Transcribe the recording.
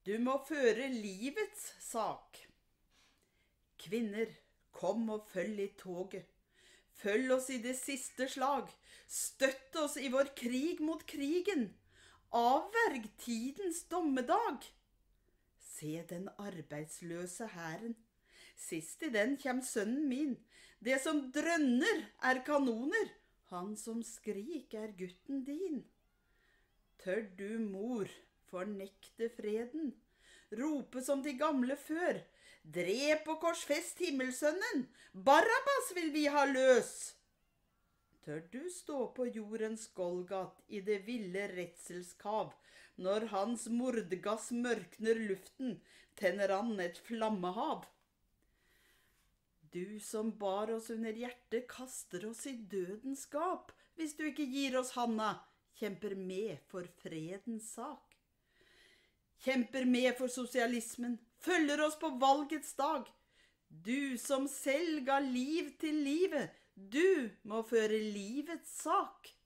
Du må føre livets sak. Kvinner, kom og følg i toget. Følg oss i det siste slag. Støtt oss i vår krig mot krigen. Avverg tidens dommedag. Se den arbeidsløse hæren. Sist i den kjem sønnen min. Det som drønner er kanoner. Han som skrik er gutten din. Tør du, mor, fornekte freden? Rope som de gamle før. Drep og korsfest himmelsønnen. Barabbas vil vi ha løs. Tør du stå på jordens Golgat i det ville retselskav? Når hans mordgass mørkner luften, tenner han et flammehav. Du som bar oss under hjertet, kaster oss i dødens gap. Hvis du ikke gir oss handa, kjemper med for fredens sak. Kjemper med for sosialismen, følger oss på valgets dag. Du som selv ga liv til livet, du må føre livets sak.